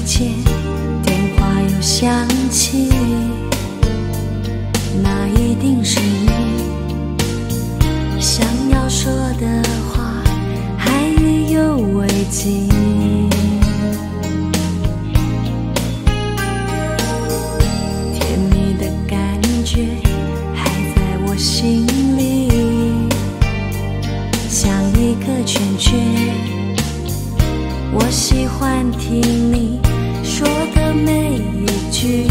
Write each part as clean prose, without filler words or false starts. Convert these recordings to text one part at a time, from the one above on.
间，电话又响起，那一定是你想要说的话，还意犹未尽。甜蜜的感觉还在我心里，像一个圈圈。我喜欢听你说的每一句，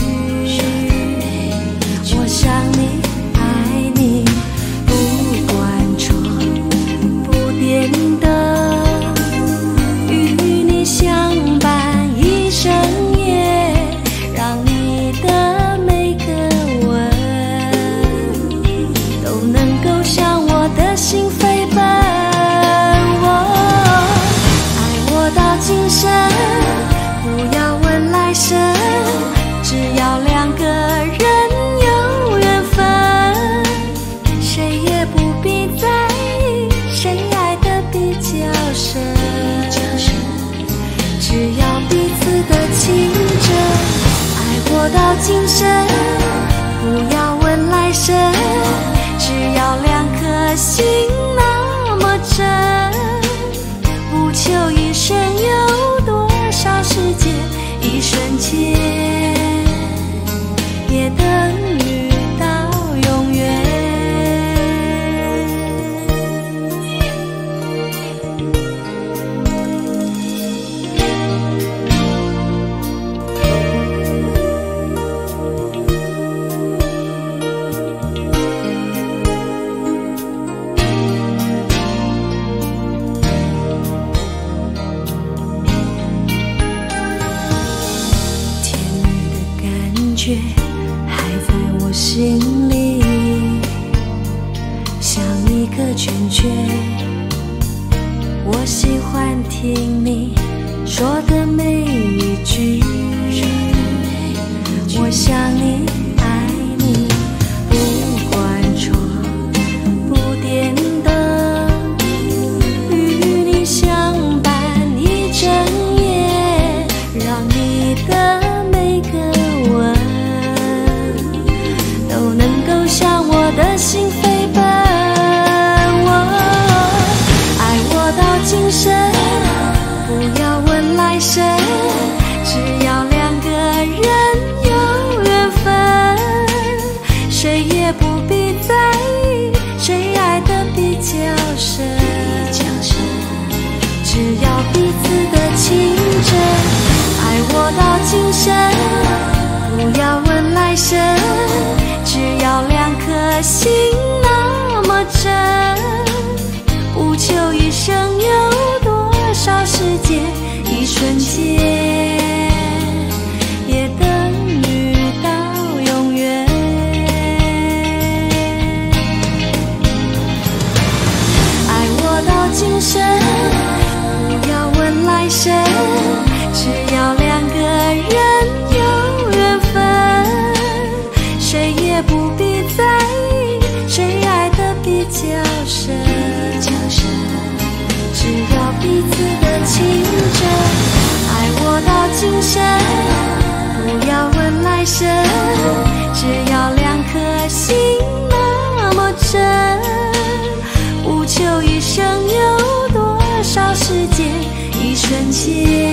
我想你，爱你，不关窗不点灯，与你相伴一整夜，让你的每个吻都能够向我的心飞奔。今生不要问来生，只要两个人有缘分，谁也不必在意谁爱的比较深，只要彼此的情真。爱我到今生不要问来生，只要两颗心那么真，不求一生有多少时间，一瞬间也等于到永远。还在我心里，像一个圈圈。我喜欢听你说的每一句，我想你，爱你，不关窗不点灯，与你相伴一整夜，让你的每个吻都能够向我的心飞奔。爱我到今生不要问来生，只要两个人有缘分，谁也不必在意谁爱的比较深，只要彼此的情真。爱我到今生不要问来生，只要两颗心那么真，不求一生有多少时间，一瞬间也等于到永远。爱我到今生不要问来生，只要两个人有缘分，谁也不必在意谁爱的比较深，只要彼此的情真。爱我到今生不要问来生，只要两颗心那么真，不求一生有多少时间，一瞬间